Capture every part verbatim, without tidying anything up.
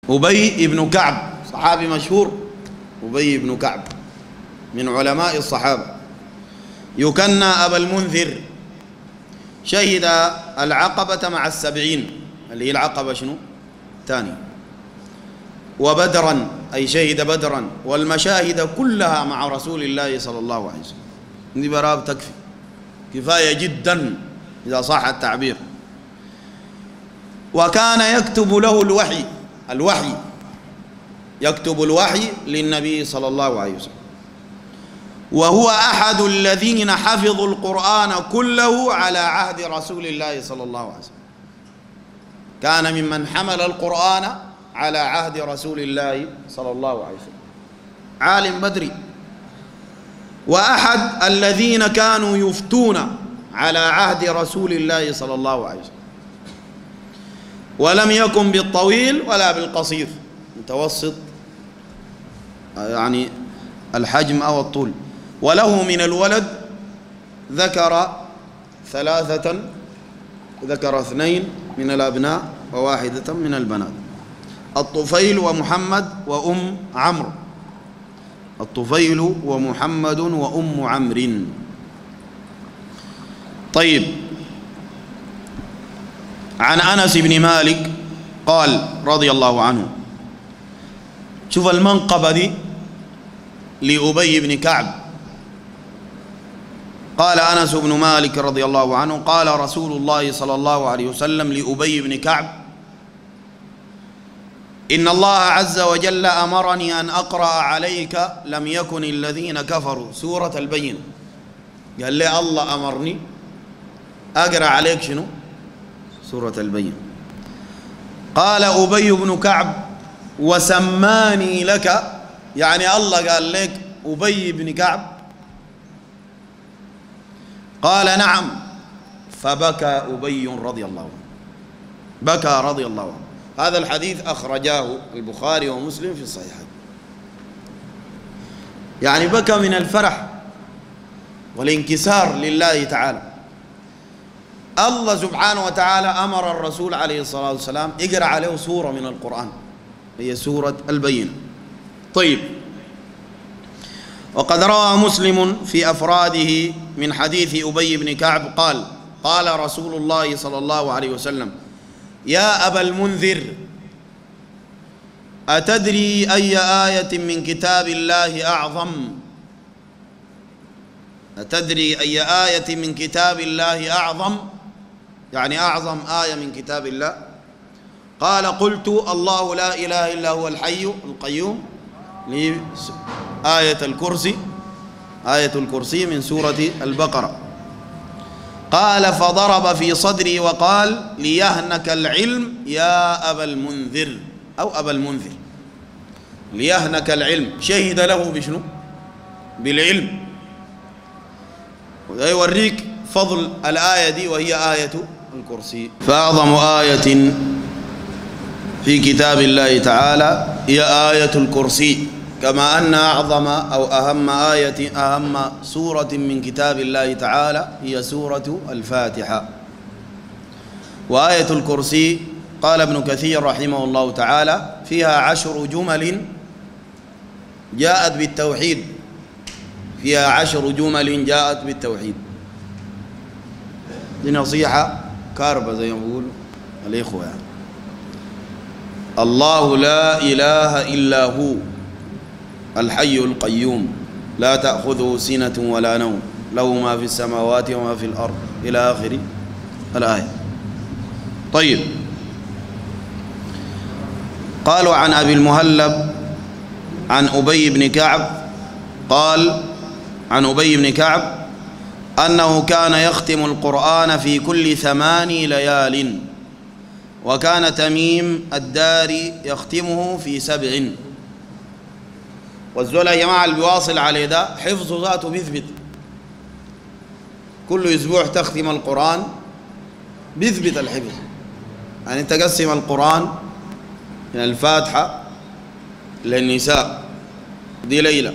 أبي بن كعب صحابي مشهور، أبي بن كعب من علماء الصحابة، يكنى أبا المنذر. شهد العقبة مع السبعين، اللي هي العقبة شنو؟ ثاني. وبدرا، أي شهد بدرا، والمشاهد كلها مع رسول الله صلى الله عليه وسلم. دي براب تكفي، كفاية جدا إذا صح التعبير. وكان يكتب له الوحي، الوحي يكتب الوحي للنبي صلى الله عليه وسلم، وهو أحد الذين حفظوا القرآن كله على عهد رسول الله صلى الله عليه وسلم. كان ممن حمل القرآن على عهد رسول الله صلى الله عليه وسلم، عالم بدري، وأحد الذين كانوا يفتون على عهد رسول الله صلى الله عليه وسلم، ولم يكن بالطويل ولا بالقصير، متوسط يعني الحجم أو الطول. وله من الولد ذكر ثلاثة، ذكر اثنين من الأبناء وواحدة من البنات، الطفيل ومحمد وأم عمرو، الطفيل ومحمد وأم عمرو. طيب، عن أنس بن مالك قال رضي الله عنه، شوف المنقبة دي لأبي بن كعب. قال أنس بن مالك رضي الله عنه قال رسول الله صلى الله عليه وسلم لأبي بن كعب: إن الله عز وجل أمرني أن أقرأ عليك لم يكن الذين كفروا، سورة البينة. قال لي الله أمرني أقرأ عليك شنو؟ سورة البينة. قال أبي بن كعب: وسماني لك، يعني الله قال لك أبي بن كعب؟ قال: نعم. فبكى أبي رضي الله عنه، بكى رضي الله عنه. هذا الحديث أخرجاه البخاري ومسلم في الصحيحين. يعني بكى من الفرح والانكسار لله تعالى. الله سبحانه وتعالى أمر الرسول عليه الصلاة والسلام اقرأ عليه سورة من القرآن، هي سورة البينة. طيب، وقد روى مسلم في أفراده من حديث أبي بن كعب قال: قال رسول الله صلى الله عليه وسلم: يا أبا المنذر، أتدري أي آية من كتاب الله أعظم؟ أتدري أي آية من كتاب الله أعظم؟ يعني أعظم آية من كتاب الله. قال: قلت: الله لا إله إلا هو الحي القيوم، آية الكرسي، آية الكرسي من سورة البقرة. قال: فضرب في صدري وقال: ليهنك العلم يا أبا المنذر، أو أبا المنذر، ليهنك العلم. شهد له بشنو؟ بالعلم. وده يوريك فضل الآية دي، وهي آية الكرسي. فأعظم آية في كتاب الله تعالى هي آية الكرسي، كما أن أعظم أو أهم آية أهم سورة من كتاب الله تعالى هي سورة الفاتحة. وآية الكرسي قال ابن كثير رحمه الله تعالى: فيها عشر جمل جاءت بالتوحيد، فيها عشر جمل جاءت بالتوحيد. دي نصيحة كاربة زي ما بيقولوا الإخوة، يعني الله لا إله إلا هو الحي القيوم لا تأخذه سنة ولا نوم له ما في السماوات وما في الأرض إلى آخر الآية. طيب، قالوا عن أبي المهلب عن أبي بن كعب قال عن أبي بن كعب أنه كان يختم القرآن في كل ثمان ليال، وكان تميم الداري يختمه في سبع. والزول يا جماعة اللي بيواصل عليه ده حفظه ذاته بيثبت، كل أسبوع تختم القرآن بيثبت الحفظ. يعني تقسم القرآن من الفاتحة للنساء دي ليلة،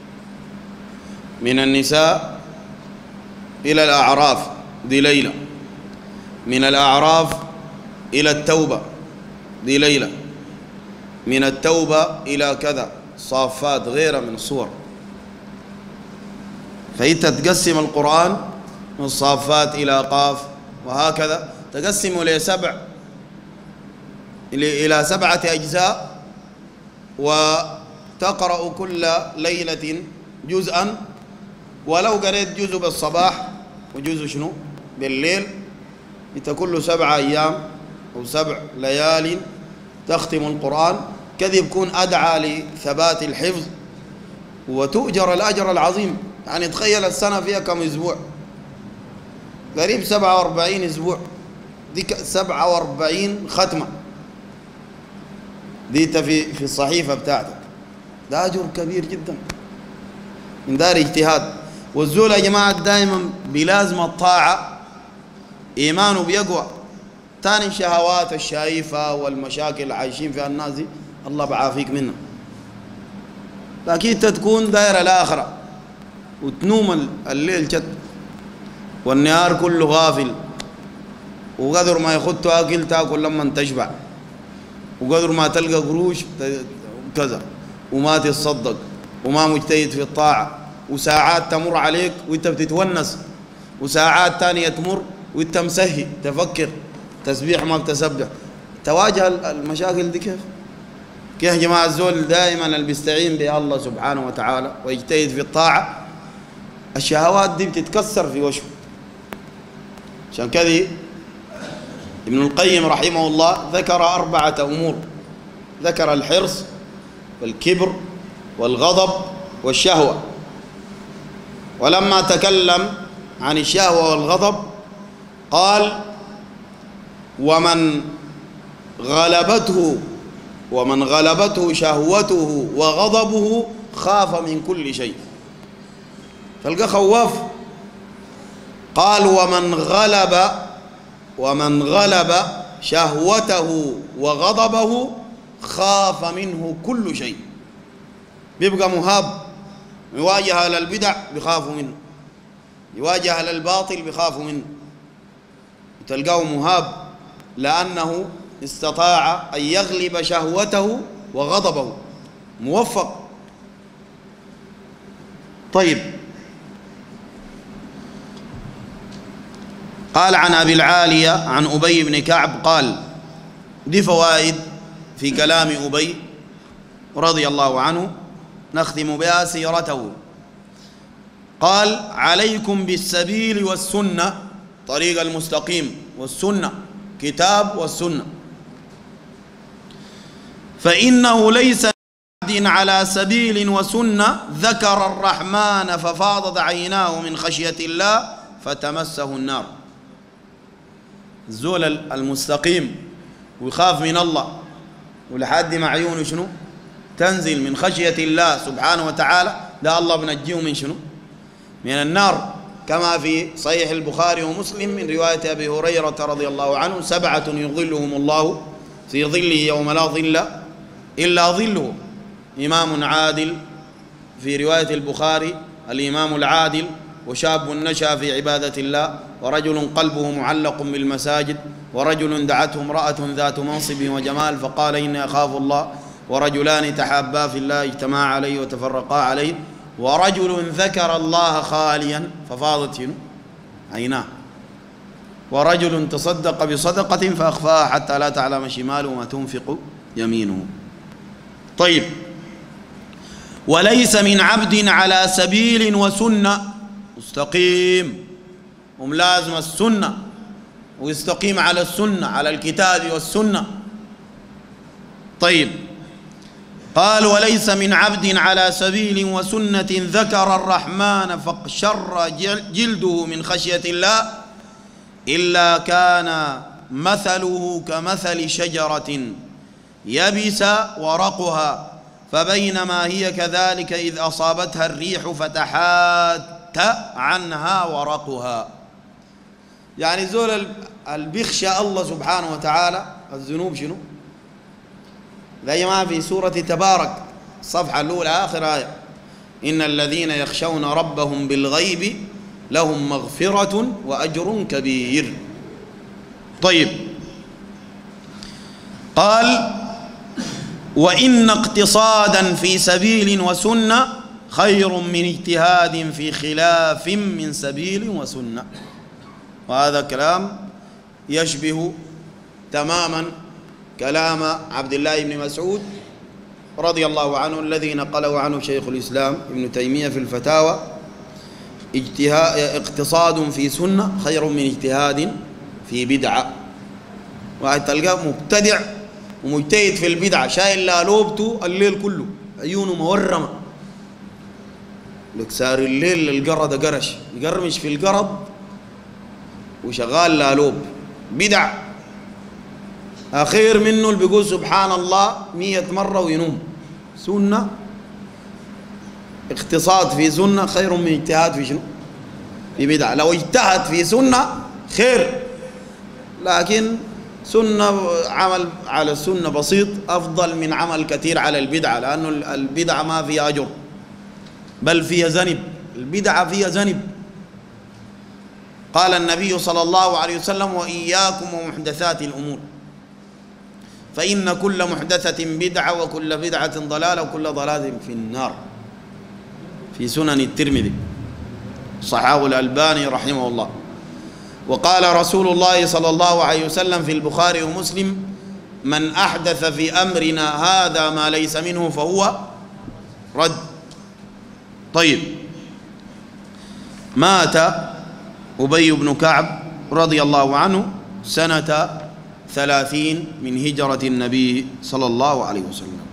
من النساء إلى الأعراف دي ليلة، من الأعراف إلى التوبة دي ليلة، من التوبة إلى كذا، صافات غيرها من الصور. فأنت تقسم القرآن من الصافات إلى قاف، وهكذا تقسمه لسبع إلى سبعة أجزاء، وتقرأ كل ليلة جزءا، ولو قريت جزء بالصباح وجزء شنو بالليل، انت كل سبع أيام أو سبع ليال تختم القرآن. كذا يكون أدعى لثبات الحفظ وتؤجر الأجر العظيم. يعني تخيل السنة فيها كم أسبوع؟ قريب سبعة وأربعين أسبوع، دي سبعة وأربعين ختمة دي في في الصحيفة بتاعتك، ده أجر كبير جدا من دار اجتهاد. والزول يا جماعة دائما بلازم الطاعة إيمانه بيقوى. تاني الشهوات الشايفة والمشاكل اللي عايشين فيها الناس دي الله بعافيك منها، لكن تكون دايرة الآخرة وتنوم الليل شت والنهار كله غافل، وقدر ما يخط أكل تاكل لما تشبع، وقدر ما تلقى قروش كذا، وما تتصدق، وما مجتهد في الطاعة، وساعات تمر عليك وانت بتتونس، وساعات تانية تمر وانت مسهي تفكر تسبيح ما بتسبح. تواجه المشاكل دي كيف؟ كيف يا جماعة الزول دائما اللي بيستعين بالله سبحانه وتعالى ويجتهد في الطاعة الشهوات دي بتتكسر في وجهه. عشان كذا ابن القيم رحمه الله ذكر أربعة أمور، ذكر الحرص والكبر والغضب والشهوة. ولما تكلم عن الشهوة والغضب قال: ومن غلبته ومن غلبته شهوته وغضبه خاف من كل شيء. تلقى خواف. قال: ومن غلب ومن غلب شهوته وغضبه خاف منه كل شيء. بيبقى مهاب، يواجه أهل البدع بيخافوا منه، يواجه أهل الباطل بيخافوا منه، تلقاه مهاب لأنه استطاع أن يغلب شهوته وغضبه، موفق. طيب، قال عن أبي العالية عن أبي بن كعب قال: دي فوائد في كلام أبي رضي الله عنه نختم بها سيرته. قال: عليكم بالسبيل والسنة، طريق المستقيم، والسنة كتاب والسنة، فإنه ليس عبد على سبيل وسنة ذكر الرحمن ففاضت عيناه من خشية الله فتمسه النار. الزول المستقيم ويخاف من الله ولحد ما عيونه شنو تنزل من خشية الله سبحانه وتعالى، ده الله بنجيه من شنو؟ من النار، كما في صحيح البخاري ومسلم من رواية أبي هريرة رضي الله عنه: سبعة يظلهم الله في ظله يوم لا ظل إلا ظله. إمام عادل في رواية البخاري الإمام العادل، وشاب نشأ في عبادة الله، ورجل قلبه معلق بالمساجد، ورجل دعته امرأة ذات منصب وجمال فقال إني أخاف الله، ورجلان تحابا في الله اجتمعا عليه وتفرقا عليه، ورجل ذكر الله خاليا ففاضت عيناه، ورجل تصدق بصدقة فأخفاها حتى لا تعلم شماله ما تنفق يمينه. طيب، وليس من عبد على سبيل وسنة، مستقيم وملازم السنة ويستقيم على السنة، على الكتاب والسنة. طيب، قال: وليس من عبد على سبيل وسنة ذكر الرحمن فاقشر جلده من خشية الله إلا كان مثله كمثل شجرة يبس ورقها فبينما هي كذلك إذ أصابتها الريح فتحات عنها ورقها. يعني زول البخشى الله سبحانه وتعالى الذنوب شنو؟ زي ما في سورة تبارك الصفحة الأولى آخر آية: إن الذين يخشون ربهم بالغيب لهم مغفرة وأجر كبير. طيب، قال: وإن اقتصادا في سبيل وسنة خير من اجتهاد في خلاف من سبيل وسنة. وهذا كلام يشبه تماما كلام عبد الله بن مسعود رضي الله عنه الذي نقله عنه شيخ الإسلام ابن تيمية في الفتاوى: اقتصاد في سنة خير من اجتهاد في بدعة. واحد تلقاه مبتدع ومجتهد في البدعة شايل لالوبته الليل كله، عيونه مورمة، لك سار الليل القرد قرش يقرمش في القرض وشغال لالوب بدع. أخير منه اللي بيقول سبحان الله مية مرة وينوم. سنة اقتصاد في سنة خير من اجتهاد في شنو؟ في بدعة. لو اجتهد في سنة خير، لكن سنة عمل على السنة بسيط أفضل من عمل كثير على البدعة، لأنه البدعة ما فيها أجر بل فيها ذنب. البدعة فيها ذنب. قال النبي صلى الله عليه وسلم: وإياكم ومحدثات الأمور فإن كل محدثة بدعة وكل بدعة ضلالة وكل ضلالة في النار. في سنن الترمذي، صححه الألباني رحمه الله. وقال رسول الله صلى الله عليه وسلم في البخاري ومسلم: من أحدث في أمرنا هذا ما ليس منه فهو رد. طيب، مات أبي بن كعب رضي الله عنه سنة ثلاثين من هجرة النبي صلى الله عليه وسلم.